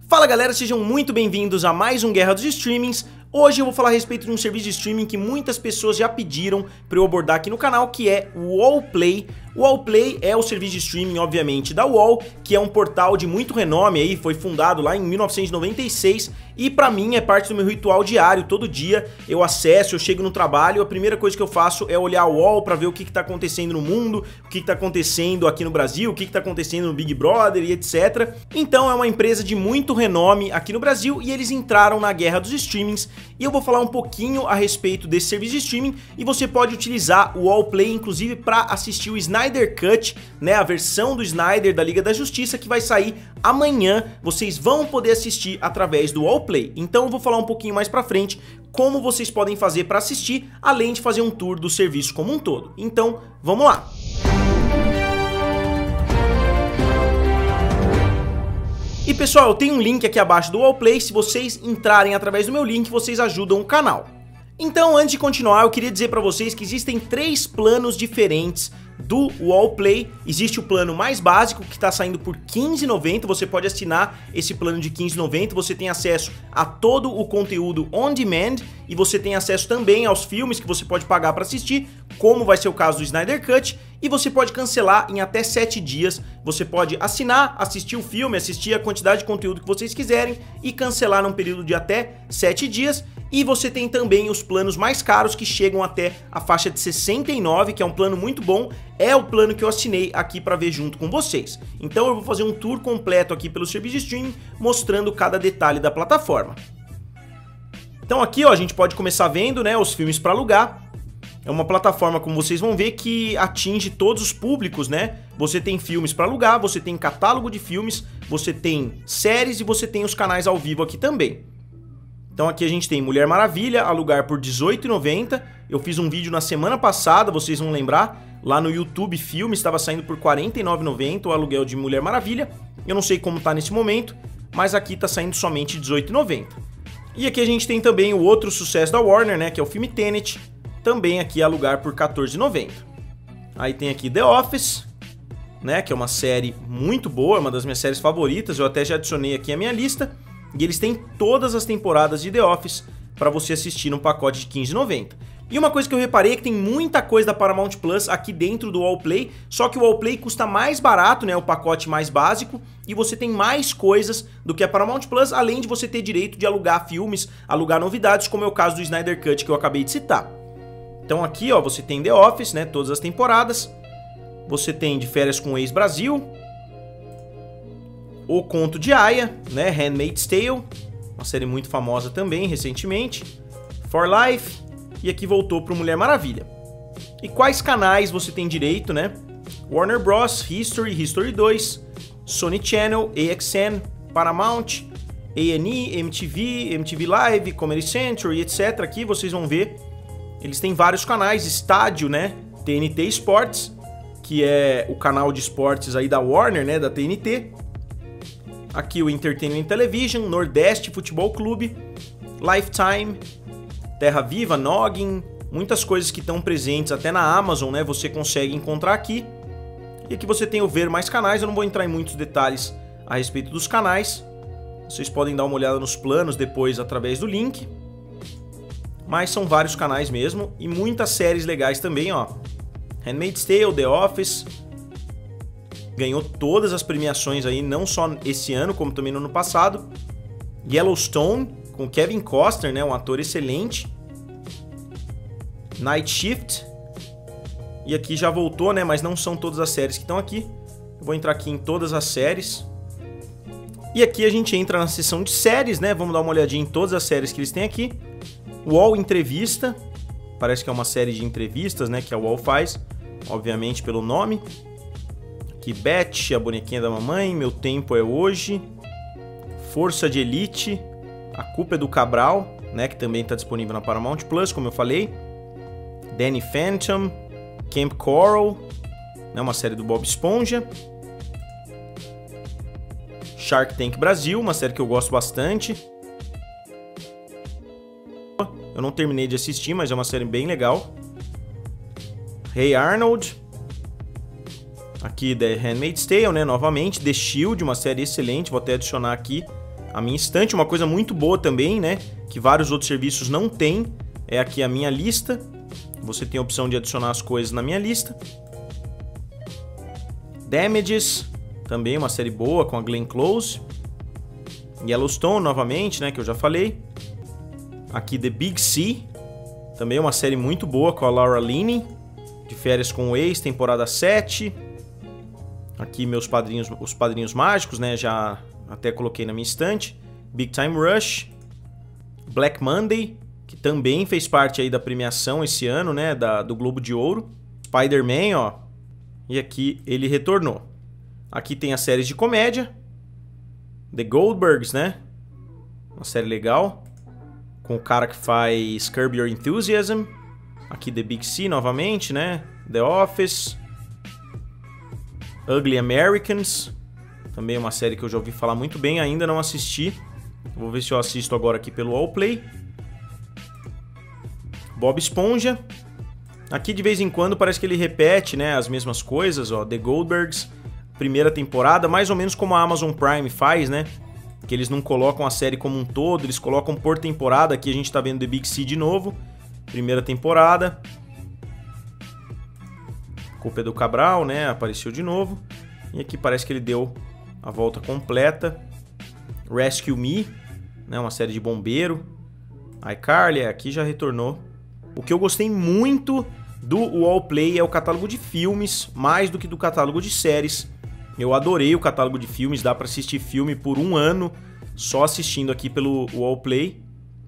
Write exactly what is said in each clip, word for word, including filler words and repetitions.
Fala galera, sejam muito bem-vindos a mais um Guerra dos Streamings. Hoje eu vou falar a respeito de um serviço de streaming que muitas pessoas já pediram para eu abordar aqui no canal, que é o Wallplay. O Wallplay é o serviço de streaming, obviamente, da Wall, que é um portal de muito renome aí, foi fundado lá em mil novecentos e noventa e seis e pra mim é parte do meu ritual diário. Todo dia eu acesso, eu chego no trabalho, a primeira coisa que eu faço é olhar o Wall pra ver o que que tá acontecendo no mundo, o que que tá acontecendo aqui no Brasil, o que que tá acontecendo no Big Brother e etcétera. Então é uma empresa de muito renome aqui no Brasil e eles entraram na guerra dos streamings e eu vou falar um pouquinho a respeito desse serviço de streaming e você pode utilizar o Wallplay inclusive para assistir o Snyder Cut, né, a versão do Snyder da Liga da Justiça que vai sair amanhã. Vocês vão poder assistir através do Wallplay. Então eu vou falar um pouquinho mais pra frente como vocês podem fazer para assistir, além de fazer um tour do serviço como um todo. Então, vamos lá! E pessoal, eu tenho um link aqui abaixo do Wallplay, se vocês entrarem através do meu link, vocês ajudam o canal. Então, antes de continuar, eu queria dizer para vocês que existem três planos diferentes do Wallplay. Existe o plano mais básico, que está saindo por quinze reais e noventa centavos, você pode assinar esse plano de quinze reais e noventa centavos, você tem acesso a todo o conteúdo on demand e você tem acesso também aos filmes que você pode pagar para assistir, como vai ser o caso do Snyder Cut, e você pode cancelar em até sete dias, você pode assinar, assistir o filme, assistir a quantidade de conteúdo que vocês quiserem e cancelar num período de até sete dias. E você tem também os planos mais caros que chegam até a faixa de sessenta e nove reais, que é um plano muito bom, é o plano que eu assinei aqui para ver junto com vocês. Então eu vou fazer um tour completo aqui pelo serviço de streaming, mostrando cada detalhe da plataforma. Então aqui ó, a gente pode começar vendo, né, os filmes para alugar. É uma plataforma, como vocês vão ver, que atinge todos os públicos, né? Você tem filmes para alugar, você tem catálogo de filmes, você tem séries e você tem os canais ao vivo aqui também. Então aqui a gente tem Mulher Maravilha, alugar por dezoito reais e noventa centavos. Eu fiz um vídeo na semana passada, vocês vão lembrar, lá no YouTube Filme, estava saindo por quarenta e nove reais e noventa centavos o aluguel de Mulher Maravilha. Eu não sei como tá nesse momento, mas aqui tá saindo somente dezoito reais e noventa centavos. E aqui a gente tem também o outro sucesso da Warner, né, que é o filme Tenet, também aqui alugar por quatorze reais e noventa centavos. Aí tem aqui The Office, né, que é uma série muito boa, uma das minhas séries favoritas, eu até já adicionei aqui a minha lista. E eles têm todas as temporadas de The Office para você assistir num pacote de quinze reais e noventa centavos. E uma coisa que eu reparei é que tem muita coisa da Paramount Plus aqui dentro do Wallplay, só que o Wallplay custa mais barato, né, o pacote mais básico, e você tem mais coisas do que a Paramount Plus, além de você ter direito de alugar filmes, alugar novidades, como é o caso do Snyder Cut que eu acabei de citar. Então aqui ó, você tem The Office, né, todas as temporadas, você tem De Férias com o Ex-Brasil, O Conto de Aia, né, Handmaid's Tale, uma série muito famosa também, recentemente, For Life, e aqui voltou para Mulher Maravilha. E quais canais você tem direito, né? Warner Bros, History, History dois, Sony Channel, A X N, Paramount, A and E, M T V, M T V Live, Comedy Central e etcétera. Aqui vocês vão ver, eles têm vários canais, Estádio, né, T N T Sports, que é o canal de esportes aí da Warner, né, da T N T. Aqui o Entertainment Television, Nordeste Futebol Clube, Lifetime, Terra Viva, Noggin, muitas coisas que estão presentes até na Amazon, né? Você consegue encontrar aqui. E aqui você tem o Ver Mais Canais, eu não vou entrar em muitos detalhes a respeito dos canais. Vocês podem dar uma olhada nos planos depois através do link. Mas são vários canais mesmo e muitas séries legais também, ó. Handmaid's Tale, The Office. Ganhou todas as premiações aí, não só esse ano, como também no ano passado. Yellowstone, com Kevin Costner, né, um ator excelente. Night Shift. E aqui já voltou, né, mas não são todas as séries que estão aqui. Eu vou entrar aqui em todas as séries. E aqui a gente entra na seção de séries, né, vamos dar uma olhadinha em todas as séries que eles têm aqui. Wall Entrevista, parece que é uma série de entrevistas, né, que a Wall faz, obviamente pelo nome. Aqui Beth, a bonequinha da mamãe, Meu Tempo é Hoje, Força de Elite, A Culpa é do Cabral, né, que também está disponível na Paramount Plus, como eu falei. Danny Phantom, Camp Coral, né, uma série do Bob Esponja. Shark Tank Brasil, uma série que eu gosto bastante. Eu não terminei de assistir, mas é uma série bem legal. Hey Arnold. Aqui The Handmaid's Tale, né, novamente. The Shield, uma série excelente, vou até adicionar aqui a minha estante. Uma coisa muito boa também, né, que vários outros serviços não têm, é aqui a minha lista. Você tem a opção de adicionar as coisas na minha lista. Damages, também uma série boa com a Glenn Close. Yellowstone, novamente, né, que eu já falei. Aqui The Big Sea, também uma série muito boa com a Laura Linney. De Férias com o Ex, temporada sete. Aqui meus padrinhos, os padrinhos mágicos, né, já até coloquei na minha estante. Big Time Rush. Black Monday, que também fez parte aí da premiação esse ano, né, da, do Globo de Ouro. Spider-Man, ó. E aqui ele retornou. Aqui tem as séries de comédia. The Goldbergs, né? Uma série legal. Com o cara que faz Curb Your Enthusiasm. Aqui The Big Sea novamente, né? The Office. Ugly Americans. Também uma série que eu já ouvi falar muito bem, ainda não assisti. Vou ver se eu assisto agora aqui pelo Allplay. Bob Esponja. Aqui de vez em quando parece que ele repete, né, as mesmas coisas, ó. The Goldbergs, primeira temporada, mais ou menos como a Amazon Prime faz, né? Que eles não colocam a série como um todo, eles colocam por temporada. Aqui a gente tá vendo The Big Sea de novo. Primeira temporada. Culpa é do Cabral, né? Apareceu de novo. E aqui parece que ele deu a volta completa. Rescue Me, né? Uma série de bombeiro. iCarly, aqui já retornou. O que eu gostei muito do Allplay é o catálogo de filmes, mais do que do catálogo de séries. Eu adorei o catálogo de filmes, dá pra assistir filme por um ano só assistindo aqui pelo Allplay.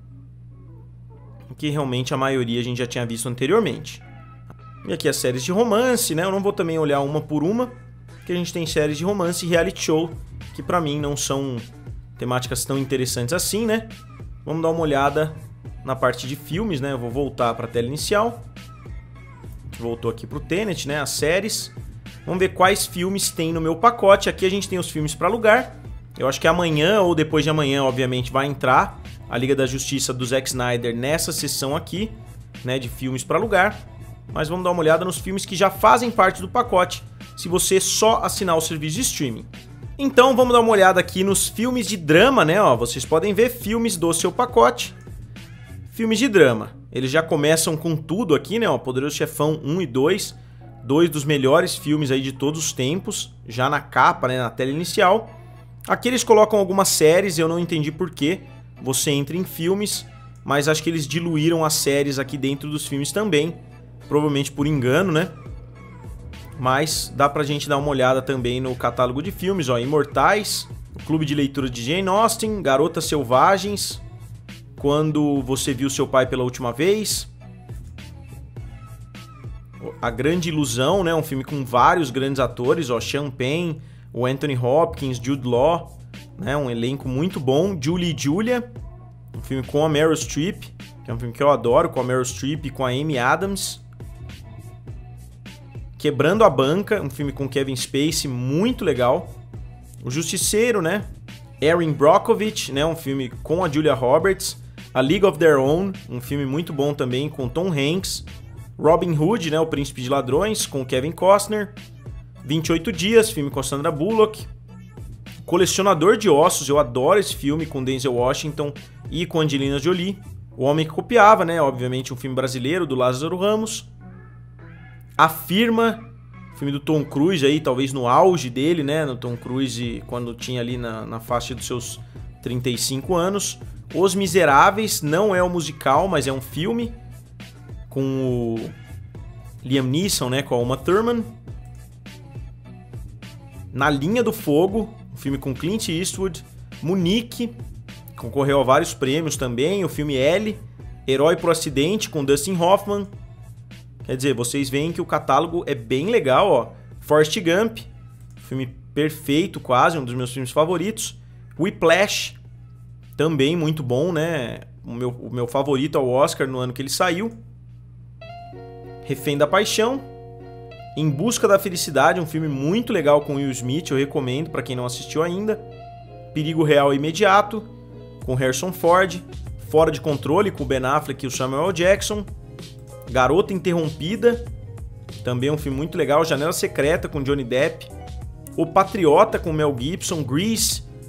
Que realmente a maioria a gente já tinha visto anteriormente. E aqui as séries de romance, né? Eu não vou também olhar uma por uma, porque a gente tem séries de romance e reality show, que pra mim não são temáticas tão interessantes assim, né? Vamos dar uma olhada na parte de filmes, né? Eu vou voltar para a tela inicial. A gente voltou aqui pro Tenet, né? As séries. Vamos ver quais filmes tem no meu pacote. Aqui a gente tem os filmes para alugar. Eu acho que amanhã ou depois de amanhã, obviamente, vai entrar a Liga da Justiça do Zack Snyder nessa sessão aqui, né? De filmes para alugar. Mas vamos dar uma olhada nos filmes que já fazem parte do pacote, se você só assinar o serviço de streaming. Então vamos dar uma olhada aqui nos filmes de drama, né? Ó, vocês podem ver filmes do seu pacote. Filmes de drama. Eles já começam com tudo aqui, né? Ó, Poderoso Chefão um e dois. Dois dos melhores filmes aí de todos os tempos. Já na capa, né? Na tela inicial. Aqui eles colocam algumas séries, eu não entendi porquê. Você entra em filmes, mas acho que eles diluíram as séries aqui dentro dos filmes também. Provavelmente por engano, né? Mas dá pra gente dar uma olhada também no catálogo de filmes, ó. Imortais, o Clube de Leitura de Jane Austen, Garotas Selvagens, Quando Você Viu Seu Pai Pela Última Vez, A Grande Ilusão, né? Um filme com vários grandes atores, ó. Sean Penn, o Anthony Hopkins, Jude Law, né? Um elenco muito bom. Julie e Julia, um filme com a Meryl Streep, que é um filme que eu adoro, com a Meryl Streep e com a Amy Adams. Quebrando a Banca, um filme com Kevin Spacey, muito legal. O Justiceiro, né? Erin Brockovich, né? Um filme com a Julia Roberts. A League of Their Own, um filme muito bom também com Tom Hanks. Robin Hood, né? O Príncipe de Ladrões, com Kevin Costner. vinte e oito Dias, filme com Sandra Bullock. Colecionador de Ossos, eu adoro esse filme com Denzel Washington e com Angelina Jolie. O Homem que Copiava, né? Obviamente um filme brasileiro do Lázaro Ramos. A Firma, filme do Tom Cruise aí, talvez no auge dele, né? No Tom Cruise quando tinha ali na, na faixa dos seus trinta e cinco anos. Os Miseráveis, não é um musical, mas é um filme com o Liam Neeson, né? Com a Uma Thurman. Na Linha do Fogo, um filme com Clint Eastwood. Munique, concorreu a vários prêmios também. O filme L, Herói pro Acidente, com Dustin Hoffman. Quer dizer, vocês veem que o catálogo é bem legal, ó. Forrest Gump, filme perfeito quase, um dos meus filmes favoritos. Whiplash, também muito bom, né? O meu, o meu favorito ao Oscar no ano que ele saiu. Refém da Paixão. Em Busca da Felicidade, um filme muito legal com Will Smith, eu recomendo para quem não assistiu ainda. Perigo Real e Imediato, com Harrison Ford. Fora de Controle, com o Ben Affleck e o Samuel L. Jackson. Garota Interrompida, também um filme muito legal. Janela Secreta, com Johnny Depp. O Patriota, com Mel Gibson. Grease,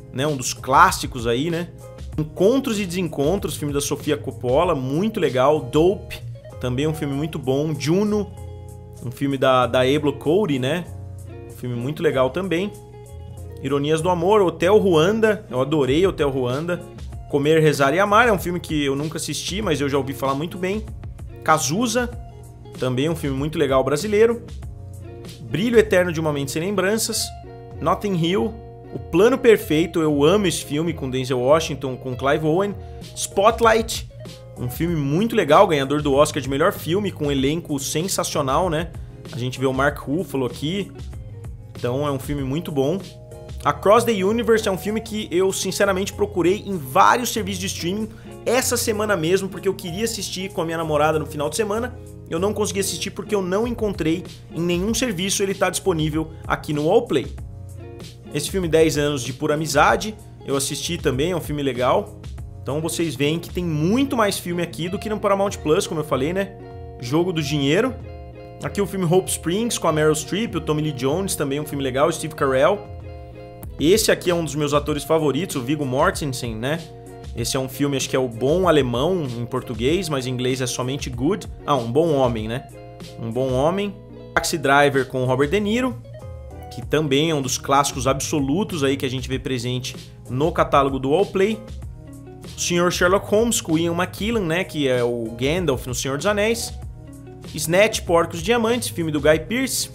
né? Um dos clássicos aí, né? Encontros e Desencontros, filme da Sofia Coppola, muito legal. Dope, também um filme muito bom. Juno, um filme da, da Abel Cody, né? Um filme muito legal também. Ironias do Amor, Hotel Ruanda, eu adorei Hotel Ruanda. Comer, Rezar e Amar, é um filme que eu nunca assisti, mas eu já ouvi falar muito bem. Cazuza, também um filme muito legal brasileiro. Brilho Eterno de Uma Mente Sem Lembranças. Notting Hill, O Plano Perfeito, eu amo esse filme com Denzel Washington, com Clive Owen. Spotlight, um filme muito legal, ganhador do Oscar de melhor filme, com um elenco sensacional, né? A gente vê o Mark Ruffalo aqui, então é um filme muito bom. Across the Universe é um filme que eu sinceramente procurei em vários serviços de streaming essa semana mesmo, porque eu queria assistir com a minha namorada no final de semana. Eu não consegui assistir porque eu não encontrei em nenhum serviço, ele está disponível aqui no Allplay. Esse filme dez anos de Pura Amizade, eu assisti também, é um filme legal. Então vocês veem que tem muito mais filme aqui do que no Paramount Plus, como eu falei, né? Jogo do Dinheiro. Aqui o filme Hope Springs com a Meryl Streep, o Tommy Lee Jones, também um filme legal, o Steve Carell. Esse aqui é um dos meus atores favoritos, o Viggo Mortensen, né? Esse é um filme, acho que é o Bom Alemão em português, mas em inglês é somente Good. Ah, Um Bom Homem, né? Um Bom Homem. Taxi Driver com o Robert De Niro, que também é um dos clássicos absolutos aí que a gente vê presente no catálogo do Allplay. O senhor Sherlock Holmes com Ian McKellen, né? Que é o Gandalf no Senhor dos Anéis. Snatch, Porcos Diamantes, filme do Guy Pearce.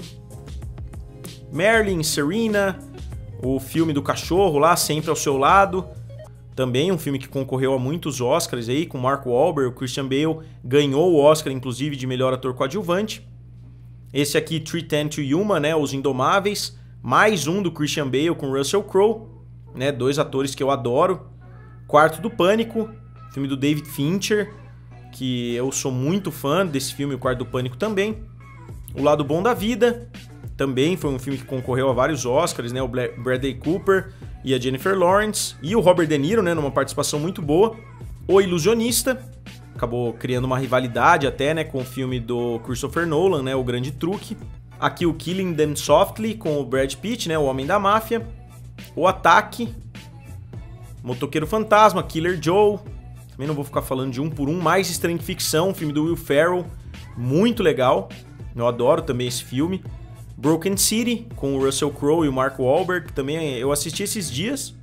Marilyn, Serena, o filme do cachorro lá, Sempre ao Seu Lado. Também um filme que concorreu a muitos Oscars aí, com Mark Wahlberg, o Christian Bale ganhou o Oscar, inclusive, de melhor ator coadjuvante. Esse aqui, three ten to Yuma, né, Os Indomáveis. Mais um do Christian Bale com Russell Crowe, né, dois atores que eu adoro. Quarto do Pânico, filme do David Fincher, que eu sou muito fã desse filme, o Quarto do Pânico também. O Lado Bom da Vida, também foi um filme que concorreu a vários Oscars, né, o Bradley Cooper e a Jennifer Lawrence, e o Robert De Niro, né, numa participação muito boa. O Ilusionista, acabou criando uma rivalidade até, né, com o filme do Christopher Nolan, né, O Grande Truque. Aqui o Killing Them Softly, com o Brad Pitt, né, o Homem da Máfia. O Ataque, Motoqueiro Fantasma, Killer Joe. Também não vou ficar falando de um por um. Mais Estranho que Ficção, filme do Will Ferrell, muito legal. Eu adoro também esse filme. Broken City, com o Russell Crowe e o Mark Wahlberg, também eu assisti esses dias.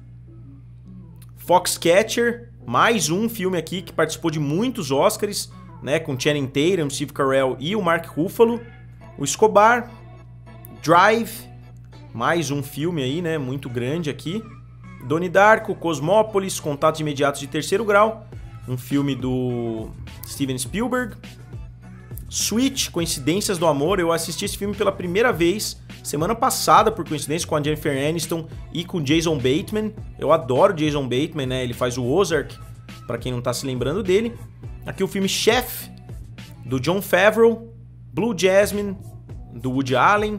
Foxcatcher, mais um filme aqui que participou de muitos Oscars, né, com Channing Tatum, Steve Carell e o Mark Ruffalo. O Escobar, Drive, mais um filme aí, né, muito grande aqui. Donnie Darko, Cosmópolis, Contatos Imediatos de Terceiro Grau, um filme do Steven Spielberg. Switch, Coincidências do Amor, eu assisti esse filme pela primeira vez semana passada, por coincidência, com a Jennifer Aniston e com Jason Bateman. Eu adoro Jason Bateman, né? Ele faz o Ozark, pra quem não tá se lembrando dele. Aqui o filme Chef, do Jon Favreau. Blue Jasmine, do Woody Allen.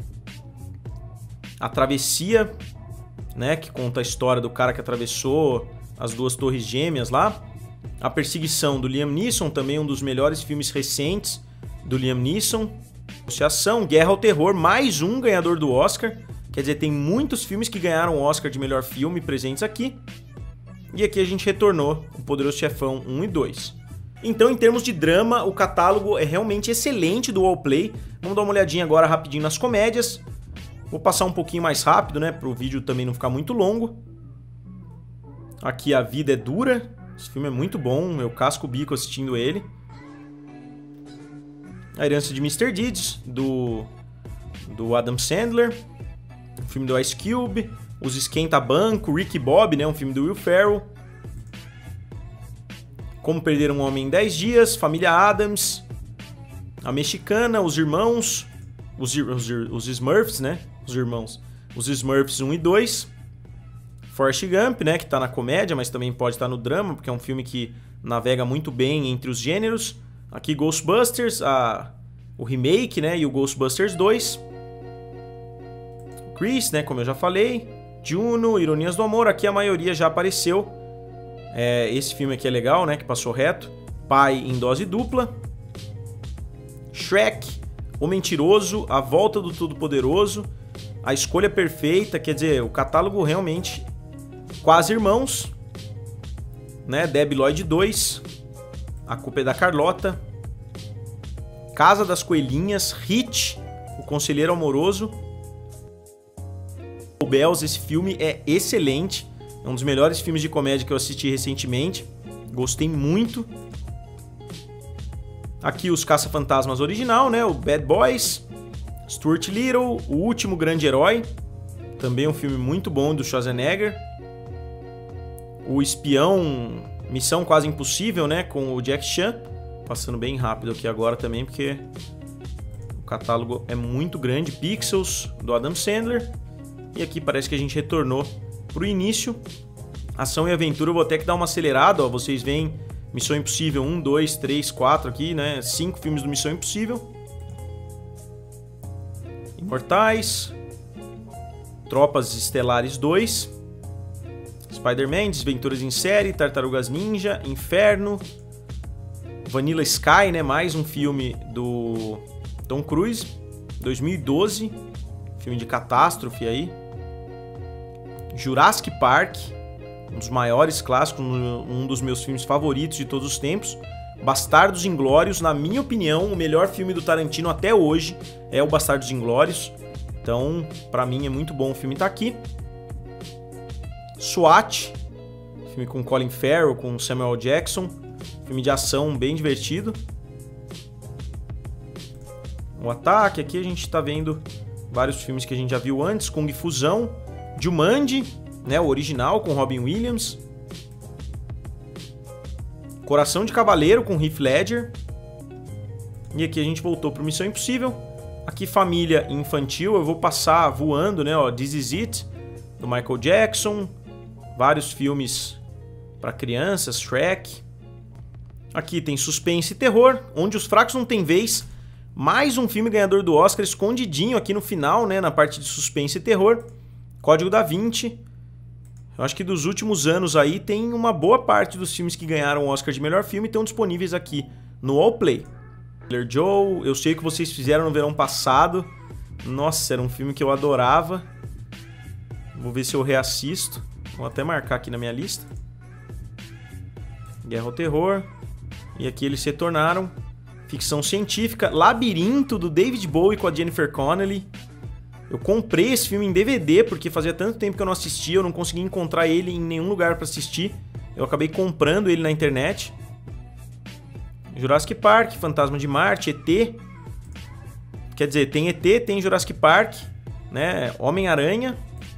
A Travessia, né? Que conta a história do cara que atravessou as duas torres gêmeas lá. A Perseguição, do Liam Neeson, também um dos melhores filmes recentes do Liam Neeson. Associação, Guerra ao Terror, mais um ganhador do Oscar. Quer dizer, tem muitos filmes que ganharam o Oscar de melhor filme presentes aqui. E aqui a gente retornou o Poderoso Chefão um e dois. Então, em termos de drama, o catálogo é realmente excelente do Allplay. Vamos dar uma olhadinha agora rapidinho nas comédias. Vou passar um pouquinho mais rápido, né, para o vídeo também não ficar muito longo. Aqui A Vida é Dura. Esse filme é muito bom, eu casco o bico assistindo ele. A Herança de mister Deeds, do, do Adam Sandler. Um filme do Ice Cube. Os Esquenta Banco, Ricky Bob, né, um filme do Will Ferrell. Como Perder um Homem em dez Dias, Família Addams. A Mexicana, Os Irmãos. Os, os, os Smurfs, né? Os irmãos. Os Smurfs um e dois. Forrest Gump, né, que tá na comédia, mas também pode estar no drama, porque é um filme que navega muito bem entre os gêneros. Aqui Ghostbusters, a, o remake, né, e o Ghostbusters dois. Chris, né, como eu já falei. Juno, Ironias do Amor, aqui a maioria já apareceu. É, esse filme aqui é legal, né, que passou reto. Pai em Dose Dupla. Shrek, O Mentiroso, A Volta do Todo-Poderoso. A Escolha Perfeita, quer dizer, o catálogo realmente Quase Irmãos, né? Debi Lloyd dois, A Culpa é da Carlota, Casa das Coelhinhas, Hit, O Conselheiro Amoroso. O Bells, esse filme é excelente, é um dos melhores filmes de comédia que eu assisti recentemente, gostei muito. Aqui os Caça-Fantasmas original, né? O Bad Boys, Stuart Little, O Último Grande Herói, também um filme muito bom do Schwarzenegger. O Espião, Missão Quase Impossível, né? Com o Jack Chan, passando bem rápido aqui agora também, porque o catálogo é muito grande. Pixels, do Adam Sandler. E aqui parece que a gente retornou pro início. Ação e aventura, eu vou até que dar uma acelerada, ó. Vocês veem Missão Impossível um, dois, três, quatro aqui, né? Cinco filmes do Missão Impossível. Imortais. Tropas Estelares dois. Spider-Man, Desventuras em Série, Tartarugas Ninja, Inferno. Vanilla Sky, né? Mais um filme do Tom Cruise. dois mil e doze. Filme de catástrofe aí. Jurassic Park, um dos maiores clássicos, um dos meus filmes favoritos de todos os tempos. Bastardos Inglórios, na minha opinião, o melhor filme do Tarantino até hoje é o Bastardos Inglórios. Então, pra mim é muito bom o filme estar aqui. SWAT, filme com Colin Farrell, com Samuel Jackson, filme de ação bem divertido. O Ataque, aqui a gente tá vendo vários filmes que a gente já viu antes. Kung Fusão, Jumanji, né, o original com Robin Williams. Coração de Cavaleiro com Heath Ledger. E aqui a gente voltou pro Missão Impossível. Aqui família infantil, eu vou passar voando, né, ó, This Is It, do Michael Jackson. Vários filmes para crianças, Shrek. Aqui tem suspense e terror, Onde os Fracos Não Têm Vez. Mais um filme ganhador do Oscar, escondidinho aqui no final, né, na parte de suspense e terror. Código da Vinci. Eu acho que dos últimos anos aí tem uma boa parte dos filmes que ganharam o Oscar de melhor filme estão disponíveis aqui no Allplay. Killer Joe, eu sei que vocês fizeram no verão passado. Nossa, era um filme que eu adorava. Vou ver se eu reassisto. Vou até marcar aqui na minha lista. Guerra ao Terror. E aqui eles se tornaram. Ficção científica. Labirinto, do David Bowie com a Jennifer Connelly. Eu comprei esse filme em D V D porque fazia tanto tempo que eu não assistia, eu não conseguia encontrar ele em nenhum lugar para assistir. Eu acabei comprando ele na internet. Jurassic Park, Fantasma de Marte, E T. Quer dizer, tem E T, tem Jurassic Park, né? Homem-Aranha.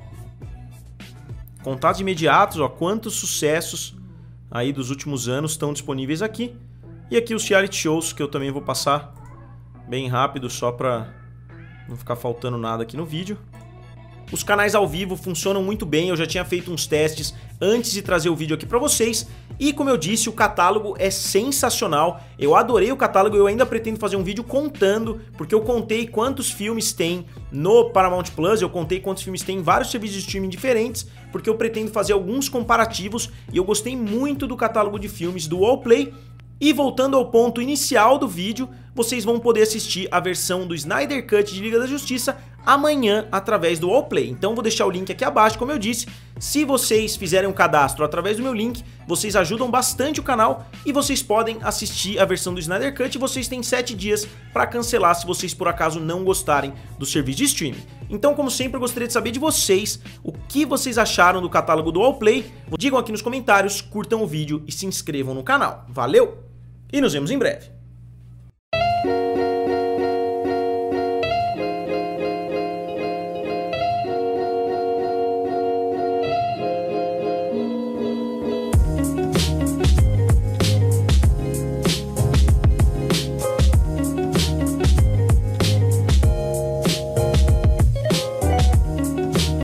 Contatos Imediatos, ó, quantos sucessos aí dos últimos anos estão disponíveis aqui. E aqui os reality shows, que eu também vou passar bem rápido, só pra não ficar faltando nada aqui no vídeo. Os canais ao vivo funcionam muito bem, eu já tinha feito uns testes antes de trazer o vídeo aqui pra vocês. E como eu disse, o catálogo é sensacional, eu adorei o catálogo, eu ainda pretendo fazer um vídeo contando, porque eu contei quantos filmes tem no Paramount Plus, eu contei quantos filmes tem em vários serviços de streaming diferentes, porque eu pretendo fazer alguns comparativos e eu gostei muito do catálogo de filmes do Allplay. E voltando ao ponto inicial do vídeo, vocês vão poder assistir a versão do Snyder Cut de Liga da Justiça amanhã através do Allplay. Então vou deixar o link aqui abaixo, como eu disse. Se vocês fizerem um cadastro através do meu link, vocês ajudam bastante o canal e vocês podem assistir a versão do Snyder Cut e vocês têm sete dias para cancelar se vocês por acaso não gostarem do serviço de streaming. Então, como sempre, eu gostaria de saber de vocês o que vocês acharam do catálogo do Allplay. Digam aqui nos comentários, curtam o vídeo e se inscrevam no canal. Valeu! E nos vemos em breve.